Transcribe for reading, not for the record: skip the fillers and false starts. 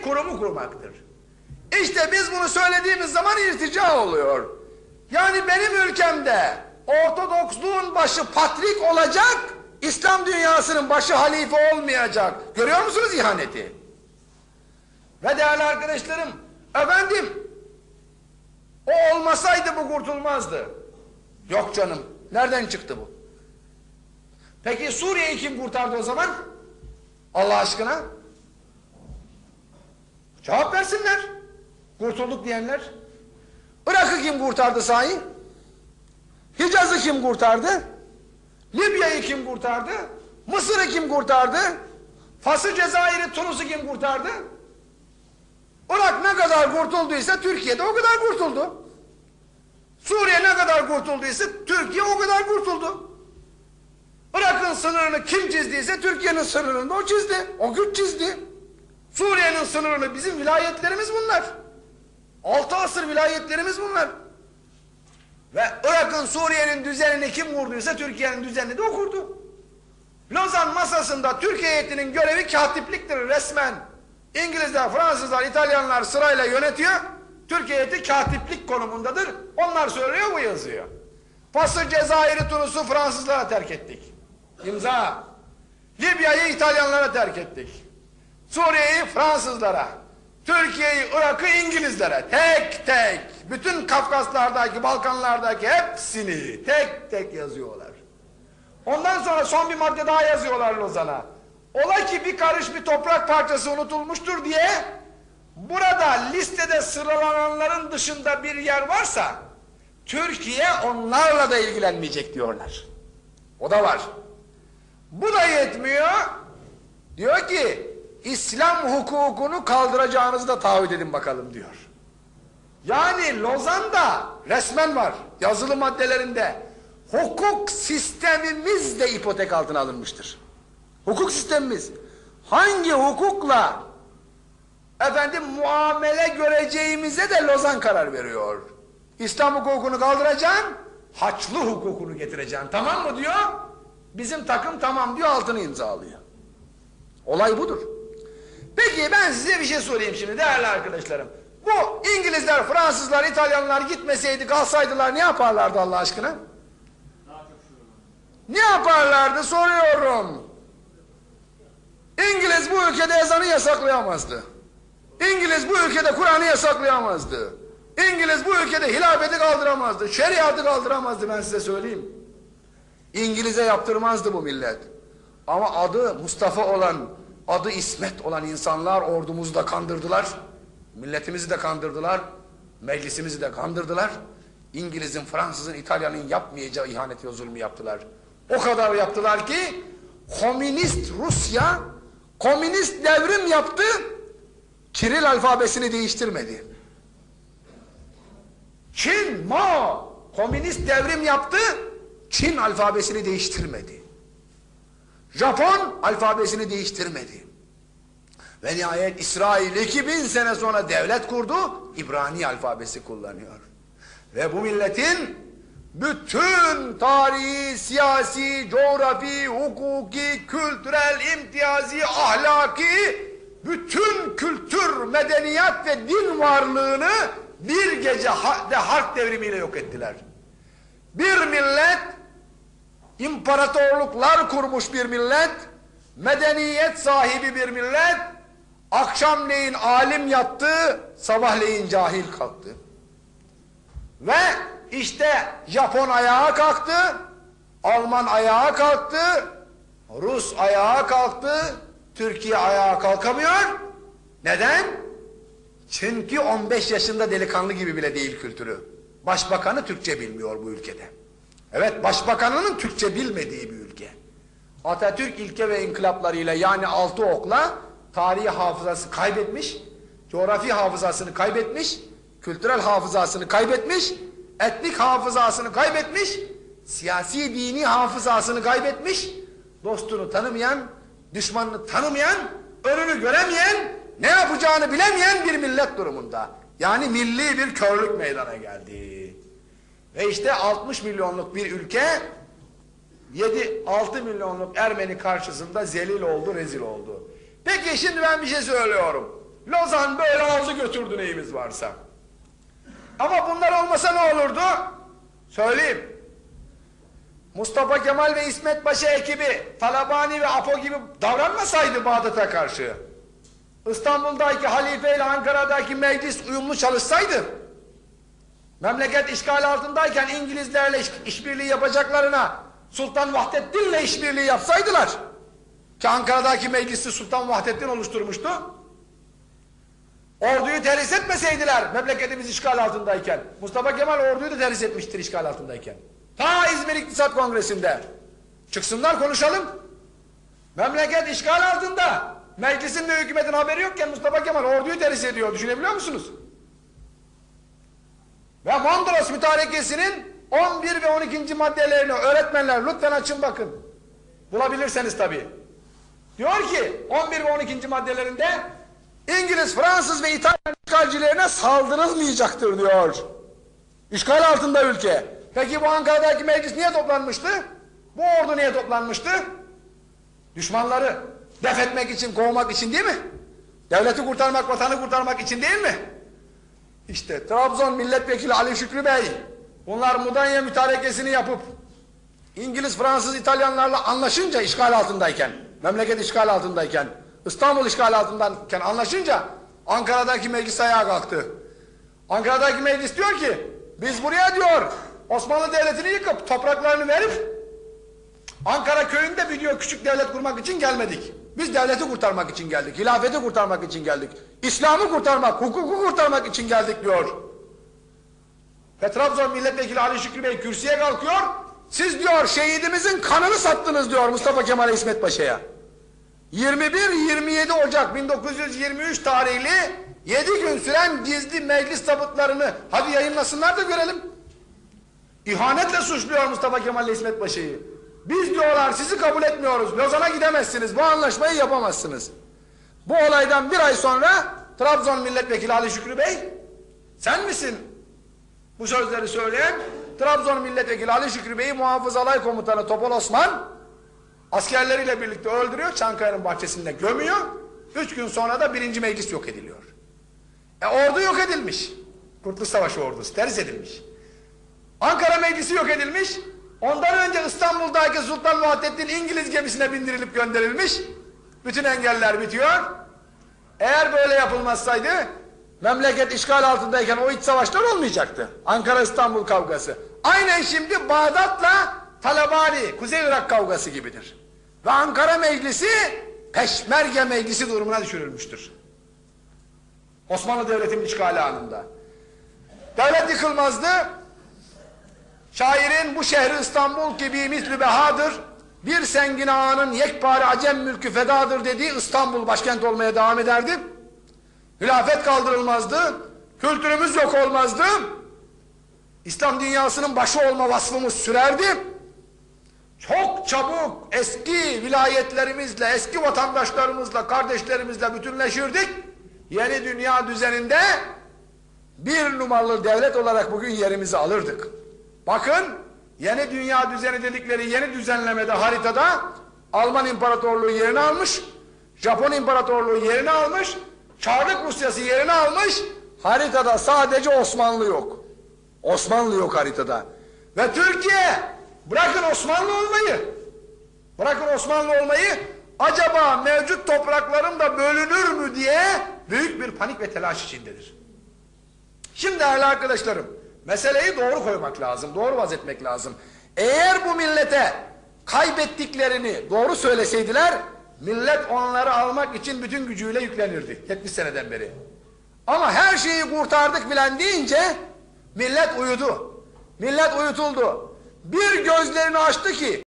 kurumu kurmaktır. İşte biz bunu söylediğimiz zaman irtica oluyor. Yani benim ülkemde Ortodoksluğun başı patrik olacak, İslam dünyasının başı halife olmayacak. Görüyor musunuz ihaneti? Ve değerli arkadaşlarım, efendim, o olmasaydı bu kurtulmazdı. Yok canım, nereden çıktı bu? Peki Suriye'yi kim kurtardı o zaman? Allah aşkına? Cevap versinler. Kurtulduk diyenler. Irak'ı kim kurtardı sahi? Hicaz'ı kim kurtardı? Libya'yı kim kurtardı? Mısır'ı kim kurtardı? Fas'ı, Cezayir'i, Tunus'u kim kurtardı? Irak ne kadar kurtulduysa Türkiye de o kadar kurtuldu. Suriye ne kadar kurtulduysa Türkiye o kadar kurtuldu. Irak'ın sınırını kim çizdiyse Türkiye'nin sınırını da o çizdi. O güç çizdi. Suriye'nin sınırını bizim vilayetlerimiz bunlar. 6 asır vilayetlerimiz bunlar. Ve Irak'ın, Suriye'nin düzenini kim kurduysa Türkiye'nin düzenini de o kurdu. Lozan masasında Türkiye heyetinin görevi katipliktir resmen. İngilizler, Fransızlar, İtalyanlar sırayla yönetiyor. Türkiye heyeti katiplik konumundadır. Onlar söylüyor, bu yazıyor. Fas'ı, Cezayir'i, Tunus'u Fransızlara terk ettik. İmza. Libya'yı İtalyanlara terk ettik. Suriye'yi Fransızlara. Türkiye'yi, Irak'ı İngilizlere. Tek tek. Bütün Kafkaslardaki, Balkanlardaki hepsini tek tek yazıyorlar. Ondan sonra son bir madde daha yazıyorlar Lozan'a. Ola ki bir karış bir toprak parçası unutulmuştur diye burada listede sıralananların dışında bir yer varsa Türkiye onlarla da ilgilenmeyecek diyorlar. O da var. Bu da yetmiyor. Diyor ki İslam hukukunu kaldıracağınızı da taahhüt edin bakalım diyor. Yani Lozan'da resmen var yazılı maddelerinde hukuk sistemimiz de ipotek altına alınmıştır. Hukuk sistemimiz hangi hukukla efendim muamele göreceğimize de Lozan karar veriyor. İslam hukukunu kaldıracaksın, Haçlı hukukunu getireceksin. Tamam mı diyor? Bizim takım tamam diyor, altını imzalıyor. Olay budur. Peki ben size bir şey sorayım şimdi değerli arkadaşlarım. Bu İngilizler, Fransızlar, İtalyanlar gitmeseydi, kalsaydılar ne yaparlardı Allah aşkına? Ne yaparlardı soruyorum. İngiliz bu ülkede ezanı yasaklayamazdı. İngiliz bu ülkede Kur'an'ı yasaklayamazdı. İngiliz bu ülkede hilafeti kaldıramazdı. Şeriatı kaldıramazdı, ben size söyleyeyim. İngiliz'e yaptırmazdı bu millet. Ama adı Mustafa olan, adı İsmet olan insanlar ordumuzu da kandırdılar. Milletimizi de kandırdılar. Meclisimizi de kandırdılar. İngiliz'in, Fransız'ın, İtalyan'ın yapmayacağı ihaneti ve zulmü yaptılar. O kadar yaptılar ki komünist Rusya komünist devrim yaptı, Kiril alfabesini değiştirmedi. Çin, Mao komünist devrim yaptı, Çin alfabesini değiştirmedi. Japon alfabesini değiştirmedi. Ve nihayet İsrail 2000 sene sonra devlet kurdu, İbrani alfabesi kullanıyor. Ve bu milletin bütün tarihi, siyasi, coğrafi, hukuki, kültürel, imtiyazi, ahlaki, bütün kültür, medeniyet ve din varlığını bir gece harp devrimiyle yok ettiler. Bir millet, imparatorluklar kurmuş bir millet, medeniyet sahibi bir millet, akşamleyin alim yattı, sabahleyin cahil kalktı. Ve işte Japon ayağa kalktı, Alman ayağa kalktı, Rus ayağa kalktı, Türkiye ayağa kalkamıyor. Neden? Çünkü 15 yaşında delikanlı gibi bile değil kültürü. Başbakanı Türkçe bilmiyor bu ülkede. Evet, başbakanının Türkçe bilmediği bir ülke. Atatürk ilke ve inkılaplarıyla, yani 6 okla tarihi hafızası kaybetmiş, coğrafi hafızasını kaybetmiş, kültürel hafızasını kaybetmiş, etnik hafızasını kaybetmiş, siyasi dini hafızasını kaybetmiş, dostunu tanımayan, düşmanını tanımayan, önünü göremeyen, ne yapacağını bilemeyen bir millet durumunda. Yani milli bir körlük meydana geldi. Ve işte 60 milyonluk bir ülke 6 milyonluk Ermeni karşısında zelil oldu, rezil oldu. Peki şimdi ben bir şey söylüyorum. Lozan böyle aldı götürdü neyimiz varsa. Ama bunlar olmasa ne olurdu? Söyleyeyim. Mustafa Kemal ve İsmet Paşa ekibi Talabani ve Apo gibi davranmasaydı Bağdat'a karşı, İstanbul'daki halife ile Ankara'daki meclis uyumlu çalışsaydı, memleket işgal altındayken İngilizlerle işbirliği yapacaklarına Sultan Vahdettin'le işbirliği yapsaydılar, ki Ankara'daki meclisi Sultan Vahdettin oluşturmuştu, orduyu terhis etmeseydiler memleketimiz işgal altındayken, Mustafa Kemal orduyu da terhis etmiştir işgal altındayken. Ta İzmir İktisat Kongresi'nde çıksınlar konuşalım. Memleket işgal altında, meclisin de hükümetin haberi yokken Mustafa Kemal orduyu terhis ediyor, düşünebiliyor musunuz? Ve Mondros Mütarekesi'nin 11 ve 12. maddelerini öğretmenler lütfen açın bakın. Bulabilirseniz tabii. Diyor ki 11 ve 12. maddelerinde İngiliz, Fransız ve İtalyan işgalcilerine saldırılmayacaktır diyor. İşgal altında ülke. Peki bu Ankara'daki meclis niye toplanmıştı? Bu ordu niye toplanmıştı? Düşmanları def etmek için, kovmak için değil mi? Devleti kurtarmak, vatanı kurtarmak için değil mi? İşte Trabzon Milletvekili Ali Şükrü Bey, bunlar Mudanya Mütarekesini yapıp İngiliz, Fransız, İtalyanlarla anlaşınca işgal altındayken, memleket işgal altındayken, İstanbul işgal altındayken anlaşınca Ankara'daki meclis ayağa kalktı. Ankara'daki meclis diyor ki, biz buraya diyor Osmanlı Devleti'ni yıkıp topraklarını verip Ankara köyünde bir diyor küçük devlet kurmak için gelmedik. Biz devleti kurtarmak için geldik, hilafeti kurtarmak için geldik, İslam'ı kurtarmak, hukuku kurtarmak için geldik diyor. Ve Trabzon Milletvekili Ali Şükrü Bey kürsüye kalkıyor, siz diyor şehidimizin kanını sattınız diyor Mustafa Kemal İsmet Paşa'ya. 21-27 Ocak 1923 tarihli 7 gün süren gizli meclis tabutlarını hadi yayınlasınlar da görelim. İhanetle suçluyor Mustafa Kemal İsmet Paşa'yı. Biz diyorlar sizi kabul etmiyoruz, Lozan'a gidemezsiniz, bu anlaşmayı yapamazsınız. Bu olaydan bir ay sonra Trabzon Milletvekili Ali Şükrü Bey, sen misin bu sözleri söyleyen? Trabzon Milletvekili Ali Şükrü Bey'i Muhafız Alay Komutanı Topal Osman askerleriyle birlikte öldürüyor, Çankaya'nın bahçesinde gömüyor. 3 gün sonra da 1. Meclis yok ediliyor. Ordu yok edilmiş. Kurtuluş Savaşı ordusu terhis edilmiş. Ankara Meclisi yok edilmiş. Ondan önce İstanbul'daki Sultan Vahdettin İngiliz gemisine bindirilip gönderilmiş. Bütün engeller bitiyor. Eğer böyle yapılmazsaydı memleket işgal altındayken o iç savaşlar olmayacaktı. Ankara-İstanbul kavgası. Aynen şimdi Bağdat'la Talabani, Kuzey Irak kavgası gibidir. Ve Ankara Meclisi Peşmerge Meclisi durumuna düşürülmüştür. Osmanlı Devleti'nin işgali anında. Devlet yıkılmazdı. Şairin bu şehri İstanbul gibi mislü behadır, bir sengin ağanın yekpare acem mülkü fedadır dediği İstanbul başkent olmaya devam ederdi. Hilafet kaldırılmazdı, kültürümüz yok olmazdı, İslam dünyasının başı olma vasfımız sürerdi. Çok çabuk eski vilayetlerimizle, eski vatandaşlarımızla, kardeşlerimizle bütünleşirdik. Yeni dünya düzeninde bir numaralı devlet olarak bugün yerimizi alırdık. Bakın, yeni dünya düzeni dedikleri yeni düzenlemede haritada Alman İmparatorluğu yerini almış, Japon İmparatorluğu yerini almış, Çarlık Rusyası yerini almış, haritada sadece Osmanlı yok. Osmanlı yok haritada. Ve Türkiye, bırakın Osmanlı olmayı, acaba mevcut topraklarım da bölünür mü diye büyük bir panik ve telaş içindedir. Şimdi değerli arkadaşlarım, meseleyi doğru koymak lazım, doğru vazetmek lazım. Eğer bu millete kaybettiklerini doğru söyleseydiler, millet onları almak için bütün gücüyle yüklenirdi 70 seneden beri. Ama her şeyi kurtardık filan deyince millet uyudu, millet uyutuldu. Bir gözlerini açtı ki